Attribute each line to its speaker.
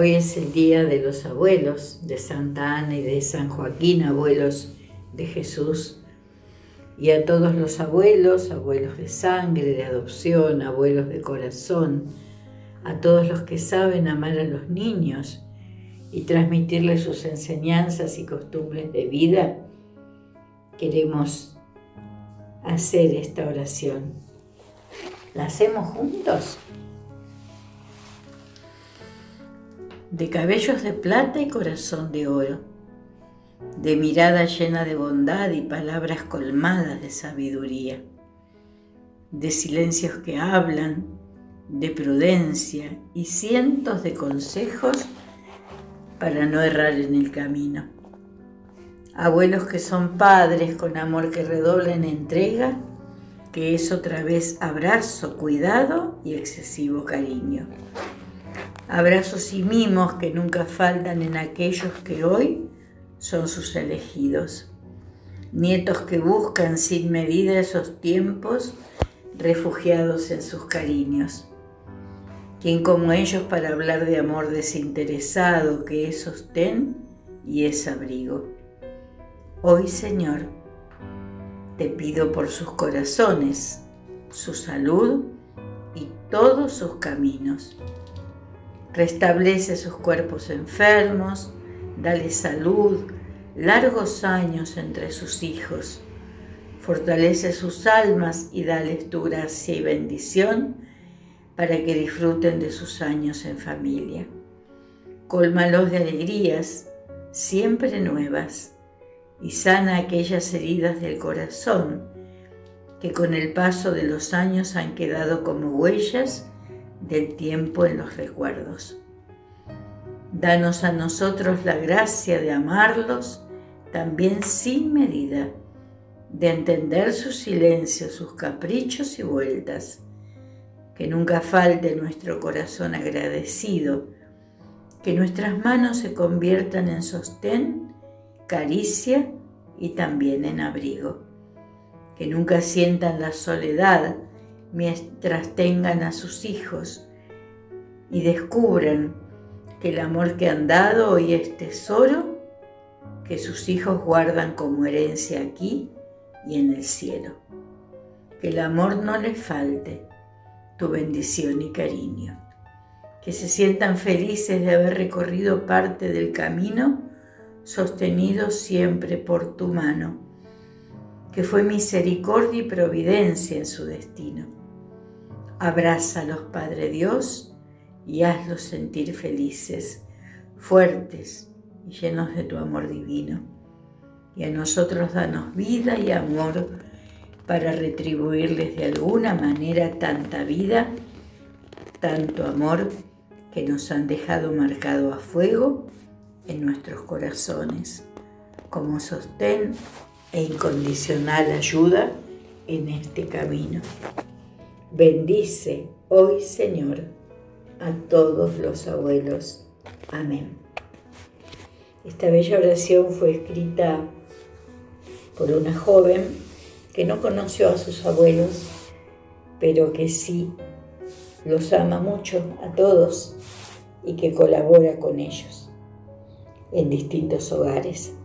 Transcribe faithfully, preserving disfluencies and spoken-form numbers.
Speaker 1: Hoy es el día de los abuelos, de Santa Ana y de San Joaquín, abuelos de Jesús. Y a todos los abuelos, abuelos de sangre, de adopción, abuelos de corazón, a todos los que saben amar a los niños y transmitirles sus enseñanzas y costumbres de vida, queremos hacer esta oración. ¿La hacemos juntos? De cabellos de plata y corazón de oro, de mirada llena de bondad y palabras colmadas de sabiduría, de silencios que hablan, de prudencia y cientos de consejos para no errar en el camino. Abuelos que son padres con amor que redobla en entrega, que es otra vez abrazo, cuidado y excesivo cariño. Abrazos y mimos que nunca faltan en aquellos que hoy son sus elegidos. Nietos que buscan sin medida esos tiempos, refugiados en sus cariños. ¿Quién como ellos para hablar de amor desinteresado que es sostén y es abrigo? Hoy, Señor, te pido por sus corazones, su salud y todos sus caminos. Restablece sus cuerpos enfermos, dale salud, largos años entre sus hijos. Fortalece sus almas y dales tu gracia y bendición para que disfruten de sus años en familia. Cólmalos de alegrías siempre nuevas y sana aquellas heridas del corazón que con el paso de los años han quedado como huellas del tiempo en los recuerdos. Danos a nosotros la gracia de amarlos también sin medida, de entender sus silencios, sus caprichos y vueltas, que nunca falte nuestro corazón agradecido, que nuestras manos se conviertan en sostén, caricia y también en abrigo, que nunca sientan la soledad mientras tengan a sus hijos y descubran que el amor que han dado hoy es tesoro que sus hijos guardan como herencia aquí y en el cielo. Que el amor no les falte, tu bendición y cariño. Que se sientan felices de haber recorrido parte del camino sostenido siempre por tu mano, que fue misericordia y providencia en su destino. Abrázalos, Padre Dios, y hazlos sentir felices, fuertes y llenos de tu amor divino. Y a nosotros danos vida y amor para retribuirles de alguna manera tanta vida, tanto amor que nos han dejado marcado a fuego en nuestros corazones, como sostén e incondicional ayuda en este camino. Bendice hoy, Señor, a todos los abuelos. Amén. Esta bella oración fue escrita por una joven que no conoció a sus abuelos, pero que sí los ama mucho a todos y que colabora con ellos en distintos hogares.